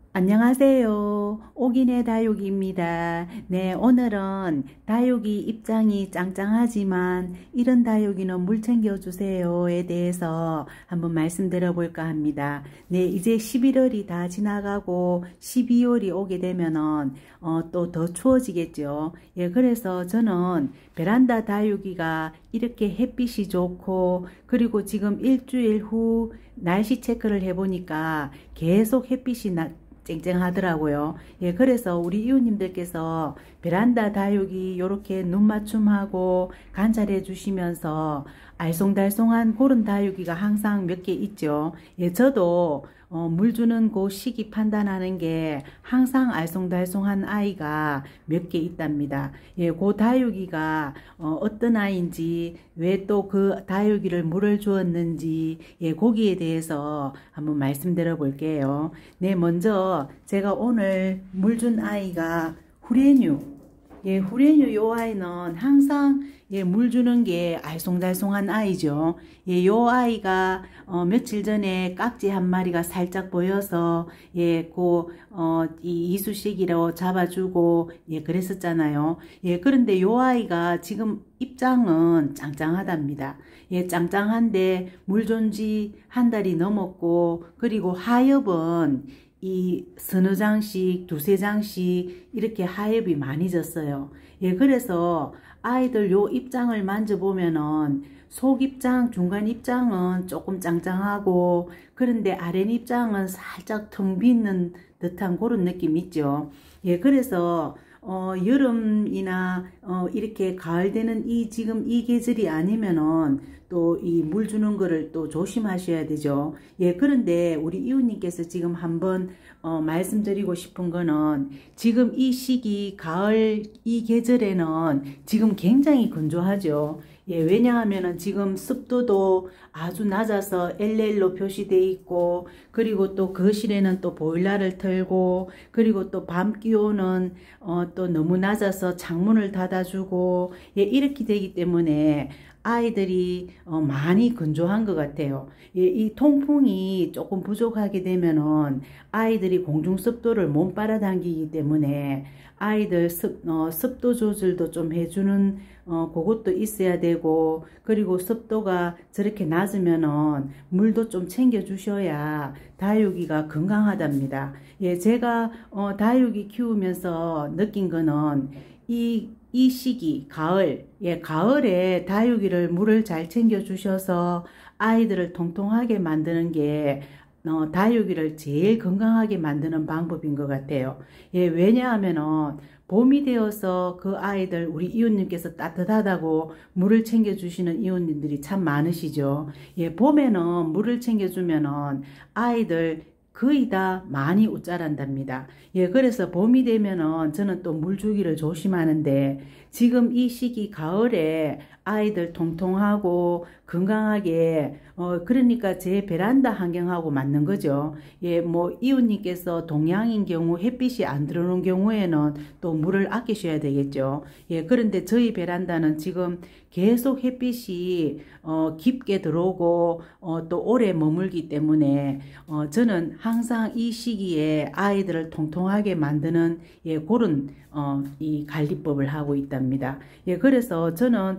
안녕하세요. 옥인의 다육이입니다. 네, 오늘은 다육이 입장이 짱짱하지만 이런 다육이는 물 챙겨주세요에 대해서 한번 말씀드려볼까 합니다. 네, 이제 11월이 다 지나가고 12월이 오게 되면은 또 더 추워지겠죠. 예, 그래서 저는 베란다 다육이가 이렇게 햇빛이 좋고 그리고 지금 일주일 후 날씨 체크를 해보니까 계속 햇빛이 쨍쨍하더라고요. 예, 그래서 우리 이웃님들께서 베란다 다육이 이렇게 눈 맞춤하고 관찰해 주시면서 알쏭달쏭한 그런 다육이가 항상 몇 개 있죠. 예, 저도 물 주는 그 시기 판단하는 게 항상 알쏭달쏭한 아이가 몇 개 있답니다. 예, 그 다육이가 어떤 아이인지 왜 또 그 다육이를 물을 주었는지 예, 거기에 대해서 한번 말씀드려 볼게요. 네, 먼저 제가 오늘 물 준 아이가 후레뉴. 예, 후레뉴 요 아이는 항상 예, 물 주는 게 알쏭달쏭한 아이죠. 예, 요 아이가 며칠 전에 깍지 한 마리가 살짝 보여서 예, 이 이쑤시개로 잡아주고 예, 그랬었잖아요. 예, 그런데 요 아이가 지금 입장은 짱짱하답니다. 예, 짱짱한데 물 준 지 한 달이 넘었고 그리고 하엽은 이 서너 장씩 두세 장씩 이렇게 하엽이 많이 졌어요. 예, 그래서 아이들 요 입장을 만져보면은 속 입장, 중간 입장은 조금 짱짱하고 그런데 아랫 입장은 살짝 텅 비는 듯한 그런 느낌 있죠. 예, 그래서 여름이나 이렇게 가을 되는 지금 이 계절이 아니면은 또 이 물 주는 거를 또 조심하셔야 되죠. 예, 그런데 우리 이웃님께서 지금 한번 말씀드리고 싶은 거는 지금 이 시기 가을 이 계절에는 지금 굉장히 건조하죠. 예, 왜냐하면은 지금 습도도 아주 낮아서 LL로 표시되어 있고 그리고 또 거실에는 또 보일러를 틀고 그리고 또 밤 기온은 또 너무 낮아서 창문을 닫아주고 예, 이렇게 되기 때문에 아이들이 많이 건조한 것 같아요. 예, 이 통풍이 조금 부족하게 되면은 아이들이 공중 습도를 못 빨아당기기 때문에 아이들 습도 조절도 좀 해주는 그것도 있어야 되고 그리고 습도가 저렇게 낮으면은 물도 좀 챙겨 주셔야 다육이가 건강하답니다. 예, 제가 다육이 키우면서 느낀 거는 이 시기 가을 예, 가을에 다육이를 물을 잘 챙겨 주셔서 아이들을 통통하게 만드는 게 다육이를 제일 건강하게 만드는 방법인 것 같아요. 예, 왜냐하면은 봄이 되어서 그 아이들 우리 이웃님께서 따뜻하다고 물을 챙겨주시는 이웃님들이 참 많으시죠. 예, 봄에는 물을 챙겨주면은 아이들 거의 다 많이 웃자란답니다. 예, 그래서 봄이 되면은 저는 또 물 주기를 조심하는데 지금 이 시기 가을에 아이들 통통하고 건강하게 그러니까 제 베란다 환경하고 맞는 거죠. 예, 뭐 이웃님께서 동양인 경우 햇빛이 안 들어오는 경우에는 또 물을 아끼셔야 되겠죠. 예, 그런데 저희 베란다는 지금 계속 햇빛이 깊게 들어오고 또 오래 머물기 때문에 저는 항상 이 시기에 아이들을 통통하게 만드는 예, 그런 이 관리법을 하고 있답니다. 예, 그래서 저는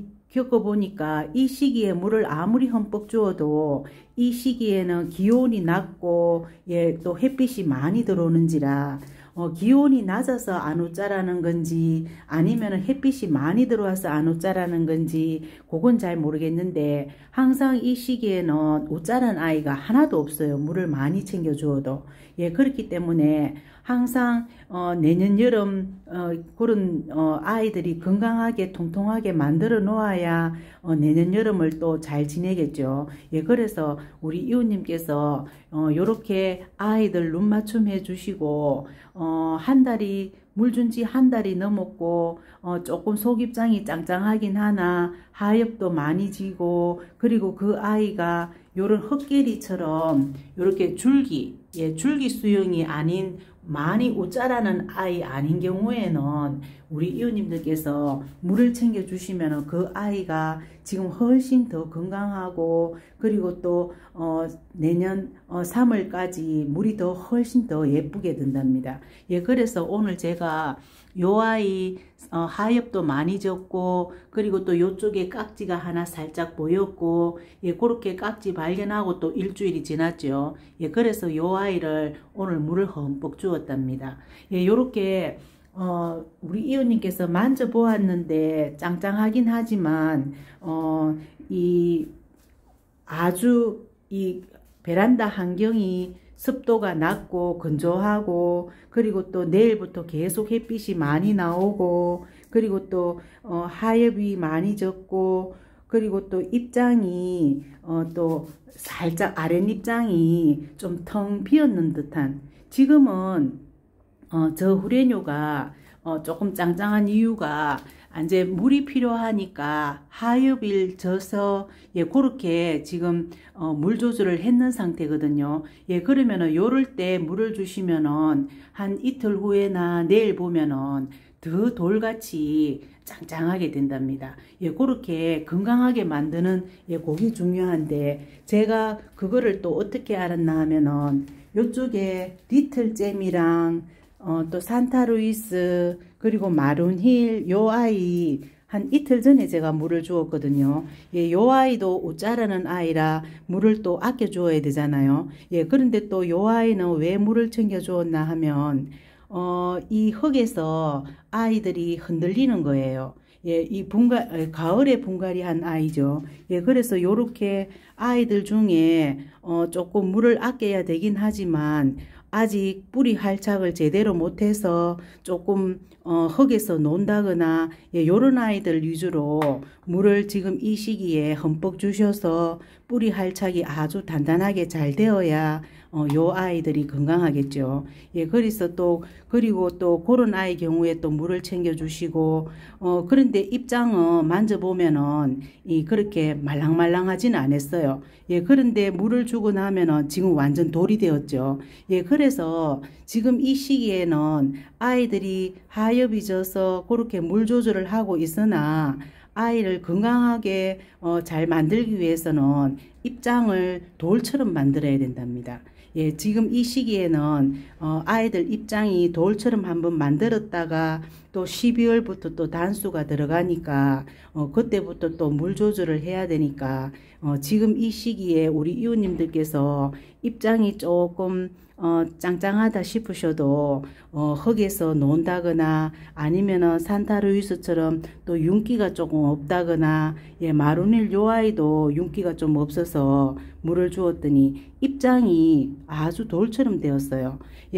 겪어보니까 이 시기에 물을 아무리 흠뻑 주어도 이 시기에는 기온이 낮고 예, 또 햇빛이 많이 들어오는지라 기온이 낮아서 안 웃자라는 건지 아니면 햇빛이 많이 들어와서 안 웃자라는 건지 그건 잘 모르겠는데 항상 이 시기에는 웃자란 아이가 하나도 없어요. 물을 많이 챙겨 주어도. 예, 그렇기 때문에 항상 내년 여름 그런 아이들이 건강하게 통통하게 만들어 놓아야 내년 여름을 또 잘 지내겠죠. 예, 그래서 우리 이웃님께서 요렇게 아이들 눈 맞춤 해 주시고 한 달이 물 준 지 한 달이 넘었고 조금 속입장이 짱짱하긴 하나 하엽도 많이 지고 그리고 그 아이가 요런 헛개리처럼 요렇게 줄기, 줄기 수영이 아닌 많이 옷자라는 아이 아닌 경우에는 우리 이웃님들께서 물을 챙겨 주시면 그 아이가 지금 훨씬 더 건강하고, 그리고 또 내년 3월까지 물이 더 훨씬 더 예쁘게 된답니다. 그래서 오늘 제가 요 아이 하엽도 많이 졌고, 그리고 또 요쪽에 깍지가 하나 살짝 보였고, 그렇게 깍지 발견하고 또 일주일이 지났죠. 그래서 요 아이를 오늘 물을 흠뻑 주었답니다. 요렇게 우리 이웃님께서 만져보았는데 짱짱하긴 하지만 이 아주 이 베란다 환경이 습도가 낮고 건조하고, 그리고 또 내일부터 계속 햇빛이 많이 나오고, 그리고 또 하엽이 많이 졌고, 그리고 또 입장이 또 살짝 아랫입장이 좀 텅 비었는 듯한, 지금은 저 후레뇨가 조금 짱짱한 이유가 이제 물이 필요하니까 하엽을 져서 그렇게 지금 물 조절을 했는 상태거든요. 그러면은 요럴 때 물을 주시면은 한 이틀 후에나 내일 보면은 더 돌같이 짱짱하게 된답니다. 그렇게 건강하게 만드는 그게 중요한데, 제가 그거를 또 어떻게 알았나 하면은 요쪽에 리틀잼이랑 또 산타루이스, 그리고 마룬힐, 요 아이 한 이틀 전에 제가 물을 주었거든요. 요 아이도 옷자라는 아이라 물을 또 아껴 주어야 되잖아요. 그런데 또 요 아이는 왜 물을 챙겨 주었나 하면 이 흙에서 아이들이 흔들리는 거예요. 이 가을에 분갈이한 아이죠. 그래서 요렇게 아이들 중에 조금 물을 아껴야 되긴 하지만 아직 뿌리 활착을 제대로 못해서 조금 흙에서 논다거나 요런 아이들 위주로 물을 지금 이 시기에 흠뻑 주셔서 뿌리 활착이 아주 단단하게 잘 되어야 요 아이들이 건강하겠죠. 그래서 또 그리고 또 그런 아이 경우에 또 물을 챙겨 주시고, 그런데 입장은 만져보면은 그렇게 말랑말랑하지는 않았어요. 그런데 물을 주고 나면은 지금 완전 돌이 되었죠. 그래서 지금 이 시기에는 아이들이 하엽이 져서 그렇게 물 조절을 하고 있으나 아이를 건강하게 잘 만들기 위해서는 입장을 돌처럼 만들어야 된답니다. 지금 이 시기에는 아이들 입장이 돌처럼 한번 만들었다가 또 12월부터 또 단수가 들어가니까 그때부터 또 물 조절을 해야 되니까 지금 이 시기에 우리 이웃님들께서 입장이 조금 짱짱하다 싶으셔도 흙에서 논다거나 아니면은 산타루이스처럼 또 윤기가 조금 없다거나, 마루닐 요 아이도 윤기가 좀 없어서 물을 주었더니 입장이 아주 돌처럼 되었어요.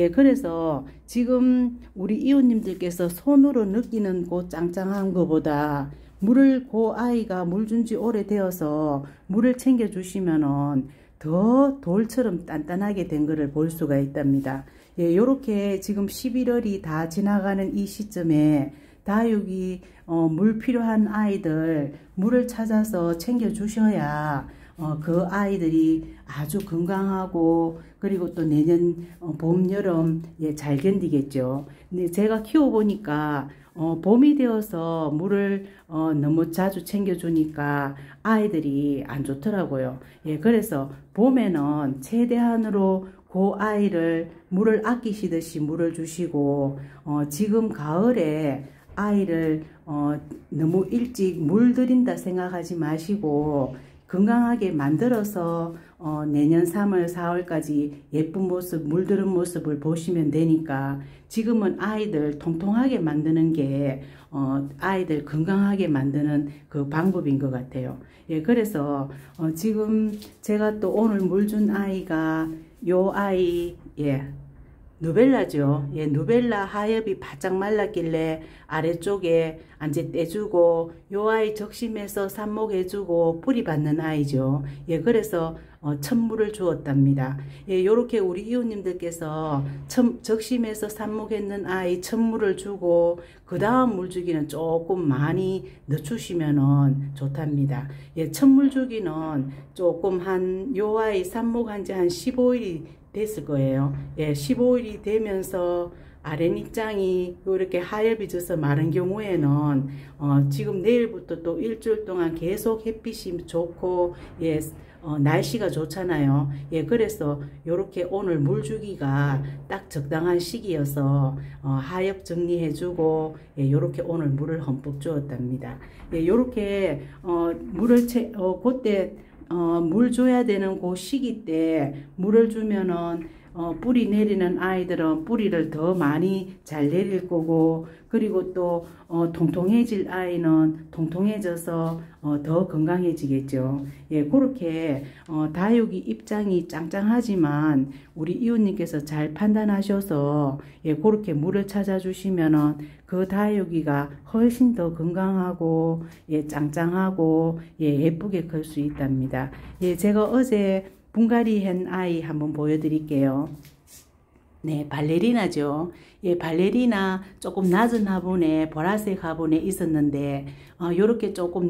그래서 지금 우리 이웃님들께서 손으로 느끼는 그 짱짱한 것보다 물을 그 아이가 물 준 지 오래되어서 물을 챙겨 주시면은 더 돌처럼 단단하게 된 것을 볼 수가 있답니다. 요렇게 지금 11월이 다 지나가는 이 시점에 다육이 물 필요한 아이들 물을 찾아서 챙겨 주셔야 그 아이들이 아주 건강하고, 그리고 또 내년 봄, 여름 잘 견디겠죠. 근데 제가 키워보니까 봄이 되어서 물을 너무 자주 챙겨주니까 아이들이 안 좋더라고요. 그래서 봄에는 최대한으로 그 아이를 물을 아끼시듯이 물을 주시고, 지금 가을에 아이를 너무 일찍 물들인다 생각하지 마시고 건강하게 만들어서 내년 3월, 4월까지 예쁜 모습, 물들은 모습을 보시면 되니까 지금은 아이들 통통하게 만드는 게 아이들 건강하게 만드는 그 방법인 것 같아요. 그래서 지금 제가 또 오늘 물 준 아이가 요 아이, 누벨라죠. 예, 누벨라 하엽이 바짝 말랐길래 아래쪽에 이제 떼주고 요 아이 적심해서 삽목해주고 뿌리 받는 아이죠. 예, 그래서 천물을 주었답니다. 예, 요렇게 우리 이웃님들께서 적심해서 삽목했는 아이 천물을 주고 그 다음 물주기는 조금 많이 늦추시면은 좋답니다. 예, 천물 주기는 조금 요 아이 삽목한 지 한 15일이 됐을 거예요. 예, 15일이 되면서 아랫입장이 이렇게 하엽이 져서 마른 경우에는 지금 내일부터 또 일주일 동안 계속 햇빛이 좋고 예, 날씨가 좋잖아요. 예, 그래서 요렇게 오늘 물 주기가 딱 적당한 시기여서 하엽 정리해주고 예, 요렇게 오늘 물을 흠뻑 주었답니다. 예, 요렇게 물을 그때 물 줘야 되는 그 시기 때 물을 주면은 뿌리 내리는 아이들은 뿌리를 더 많이 잘 내릴 거고, 그리고 또 통통해질 아이는 통통해져서 더 건강해지겠죠. 예, 그렇게 다육이 입장이 짱짱하지만 우리 이웃님께서 잘 판단하셔서 예, 그렇게 물을 찾아주시면은 그 다육이가 훨씬 더 건강하고 예, 짱짱하고 예, 예쁘게 클 수 있답니다. 예, 제가 어제 분갈이 한 아이 한번 보여드릴게요. 네, 발레리나죠. 예, 발레리나 조금 낮은 화분에 보라색 화분에 있었는데 요렇게 조금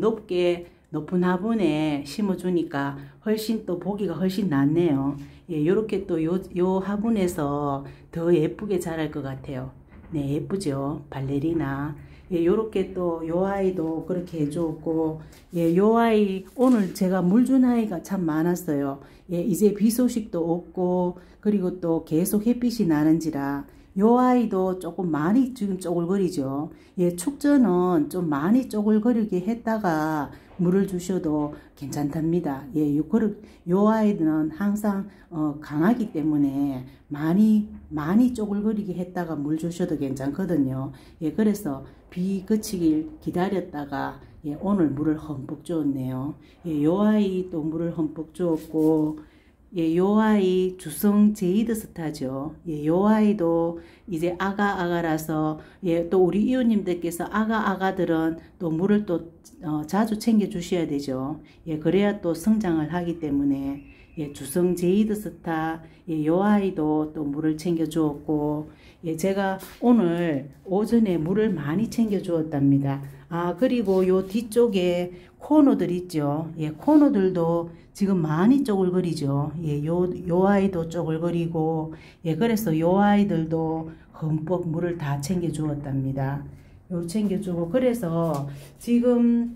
높은 화분에 심어주니까 훨씬 또 보기가 훨씬 낫네요. 예, 요렇게 또 요 화분에서 더 예쁘게 자랄 것 같아요. 네, 예쁘죠. 발레리나. 예, 요렇게 또 요 아이도 그렇게 해주었고, 예, 요 아이 오늘 제가 물 준 아이가 참 많았어요. 예, 이제 비 소식도 없고 그리고 또 계속 햇빛이 나는지라 요 아이도 조금 많이 지금 쪼글거리죠. 예, 축전은 좀 많이 쪼글거리게 했다가 물을 주셔도 괜찮답니다. 예, 요 아이들은 항상 강하기 때문에 많이 쪼글거리게 했다가 물 주셔도 괜찮거든요. 예, 그래서 비 그치길 기다렸다가 예, 오늘 물을 흠뻑 주었네요. 예, 요 아이 또 물을 흠뻑 주었고, 예, 요 아이 주성 제이드 스타죠. 예, 요 아이도 이제 아가라서 예, 또 우리 이웃님들께서 아가들은 또 물을 또 자주 챙겨 주셔야 되죠. 예, 그래야 또 성장을 하기 때문에 예, 주성 제이드 스타 예, 요 아이도 또 물을 챙겨 주었고, 예, 제가 오늘 오전에 물을 많이 챙겨 주었답니다. 아, 그리고 요 뒤쪽에 코너들 있죠. 예, 코너들도 지금 많이 쪼글거리죠. 예, 요 아이도 쪼글거리고, 예, 그래서 요 아이들도 흠뻑 물을 다 챙겨 주었답니다. 요 챙겨주고, 그래서 지금,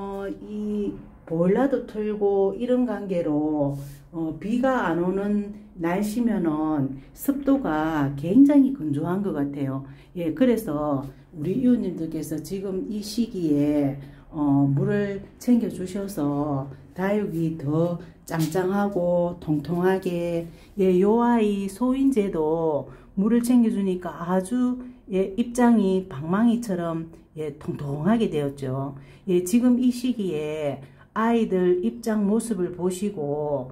이 보일러도 틀고 이런 관계로, 비가 안 오는 날씨면은 습도가 굉장히 건조한 것 같아요. 예, 그래서 우리 이웃님들께서 지금 이 시기에 물을 챙겨 주셔서 다육이 더 짱짱하고 통통하게 예, 요 아이 소인제도 물을 챙겨 주니까 아주 예, 입장이 방망이처럼 예, 통통하게 되었죠. 예, 지금 이 시기에 아이들 입장 모습을 보시고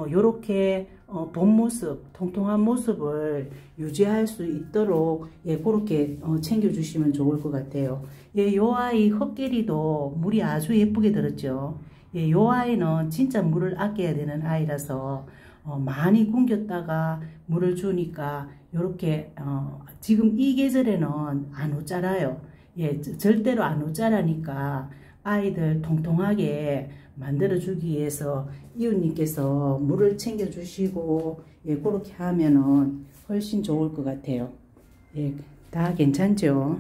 요렇게 본 모습, 통통한 모습을 유지할 수 있도록 예, 그렇게 챙겨주시면 좋을 것 같아요. 예, 요 아이 헛개리도 물이 아주 예쁘게 들었죠. 예, 요 아이는 진짜 물을 아껴야 되는 아이라서 많이 굶겼다가 물을 주니까 요렇게 지금 이 계절에는 안 웃자라요. 예, 절대로 안 웃자라니까 아이들 통통하게 만들어주기 위해서 이웃님께서 물을 챙겨주시고 예, 그렇게 하면은 훨씬 좋을 것 같아요. 예, 다 괜찮죠?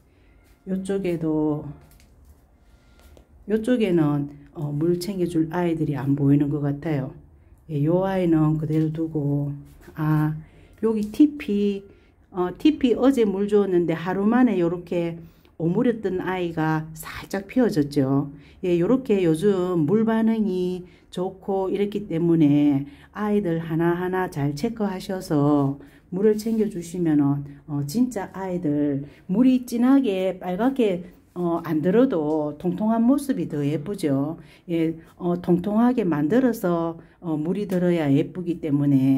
요쪽에는 물 챙겨줄 아이들이 안 보이는 것 같아요. 예, 요 아이는 그대로 두고, 아, 여기 TP 어제 물 주었는데 하루 만에 요렇게 오므렸던 아이가 살짝 피어졌죠. 예, 요렇게 요즘 물 반응이 좋고 이렇기 때문에 아이들 하나하나 잘 체크하셔서 물을 챙겨 주시면은 진짜 아이들 물이 진하게 빨갛게 안 들어도 통통한 모습이 더 예쁘죠. 예, 통통하게 만들어서 물이 들어야 예쁘기 때문에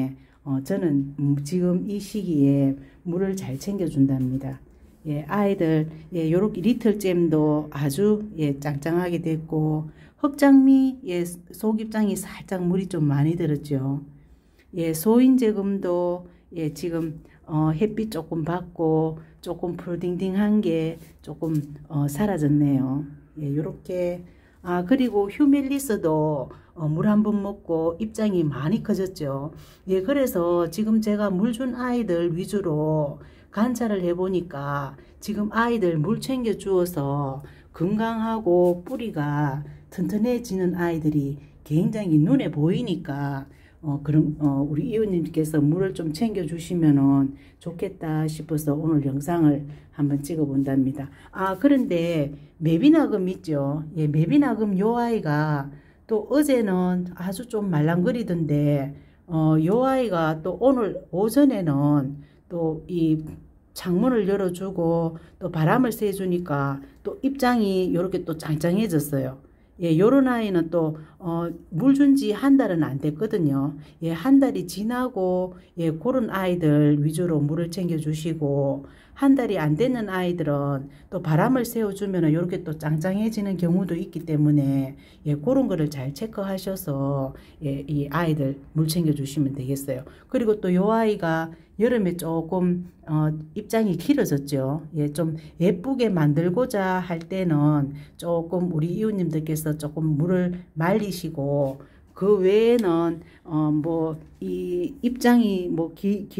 저는 지금 이 시기에 물을 잘 챙겨준답니다. 예, 아이들, 예, 요렇게 리틀잼도 아주, 예, 짱짱하게 됐고, 흑장미, 예, 속입장이 살짝 물이 좀 많이 들었죠. 예, 소인제금도, 예, 지금, 햇빛 조금 받고, 조금 푸딩딩한 게 조금, 사라졌네요. 예, 요렇게. 아, 그리고 휴밀리스도 물 한 번 먹고 입장이 많이 커졌죠. 예, 그래서 지금 제가 물 준 아이들 위주로 관찰을 해보니까 지금 아이들 물 챙겨 주어서 건강하고 뿌리가 튼튼해지는 아이들이 굉장히 눈에 보이니까 그럼 우리 이웃님께서 물을 좀 챙겨 주시면은 좋겠다 싶어서 오늘 영상을 한번 찍어 본답니다. 아, 그런데 매비나금 있죠. 예, 매비나금 요 아이가 또 어제는 아주 좀 말랑거리던데 요 아이가 또 오늘 오전에는 또 이 창문을 열어주고 또 바람을 쐬주니까 또 입장이 이렇게 또 짱짱해졌어요. 예, 요런 아이는 또, 물 준 지 한 달은 안 됐거든요. 예, 한 달이 지나고, 예, 그런 아이들 위주로 물을 챙겨주시고, 한 달이 안 되는 아이들은 또 바람을 쐬어주면 이렇게 또 짱짱해지는 경우도 있기 때문에, 예, 그런 거를 잘 체크하셔서, 예, 이 아이들 물 챙겨주시면 되겠어요. 그리고 또 요 아이가 여름에 조금 입장이 길어졌죠. 예, 좀 예쁘게 만들고자 할 때는 조금 우리 이웃님들께서 조금 물을 말리시고 그 외에는 뭐 이 입장이 뭐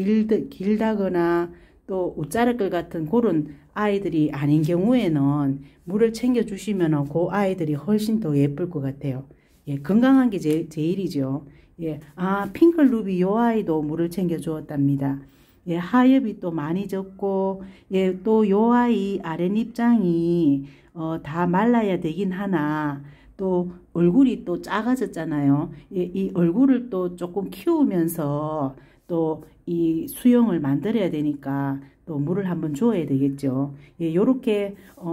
길다거나 또 웃자랄 같은 그런 아이들이 아닌 경우에는 물을 챙겨 주시면은 그 아이들이 훨씬 더 예쁠 것 같아요. 예, 건강한 게 제일이죠. 예, 아, 핑클루비 요 아이도 물을 챙겨 주었답니다. 예, 하엽이 또 많이 졌고, 예, 또 요 아이 아랫입장이, 다 말라야 되긴 하나, 또 얼굴이 또 작아졌잖아요. 예, 이 얼굴을 또 조금 키우면서 또 이 수영을 만들어야 되니까 또 물을 한번 주어야 되겠죠. 예, 요렇게,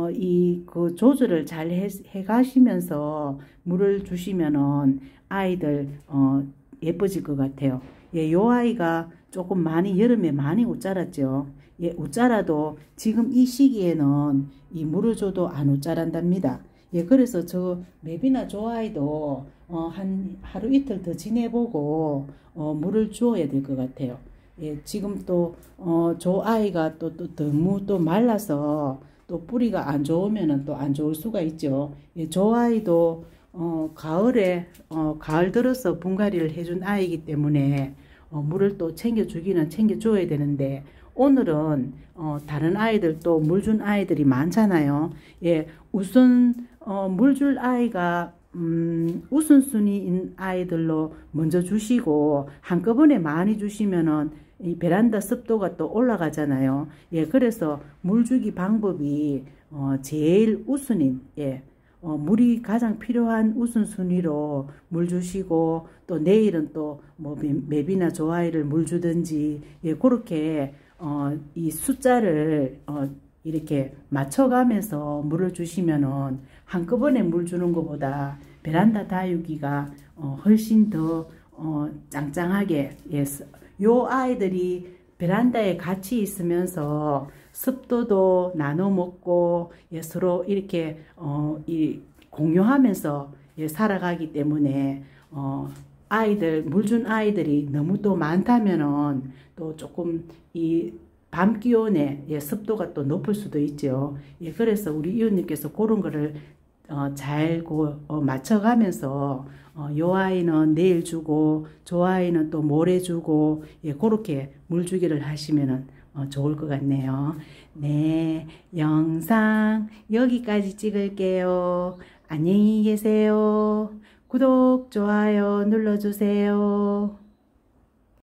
그 조절을 잘 해 가시면서 물을 주시면은 아이들, 예뻐질 것 같아요. 예, 요 아이가 조금 많이 여름에 많이 웃자랐죠. 예, 웃자라도 지금 이 시기에는 이 물을 줘도 안 웃자란답니다. 예, 그래서 저 맵이나 저 아이도 한 하루 이틀 더 지내보고 물을 주어야 될 것 같아요. 예, 지금 또 저 아이가 또 너무 또 말라서 또 뿌리가 안 좋으면은 또 안 좋을 수가 있죠. 예, 저 아이도 가을에 가을 들어서 분갈이를 해준 아이이기 때문에 물을 또 챙겨주기는 챙겨줘야 되는데 오늘은 다른 아이들 또 물 준 아이들이 많잖아요. 예, 우선 물 줄 아이가 우선순위인 아이들로 먼저 주시고 한꺼번에 많이 주시면은 이 베란다 습도가 또 올라가잖아요. 예, 그래서 물 주기 방법이 제일 우선인, 예, 물이 가장 필요한 우선순위로 물 주시고 또 내일은 또 뭐 맵이나 조아이를 물 주든지, 예, 그렇게 이 숫자를 이렇게 맞춰가면서 물을 주시면은 한꺼번에 물 주는 것보다 베란다 다육이가 훨씬 더 짱짱하게, 예, 요 아이들이 베란다에 같이 있으면서 습도도 나눠 먹고, 예, 서로 이렇게 이 공유하면서, 예, 살아가기 때문에 아이들 물 준 아이들이 너무 또 많다면은 또 조금 이 밤 기온에, 예, 습도가 또 높을 수도 있죠. 예, 그래서 우리 이웃님께서 그런 거를 잘 맞춰가면서 요 아이는 내일 주고 저 아이는 또 모레 주고, 예, 그렇게 물 주기를 하시면은 좋을 것 같네요. 네, 영상 여기까지 찍을게요. 안녕히 계세요. 구독, 좋아요 눌러주세요.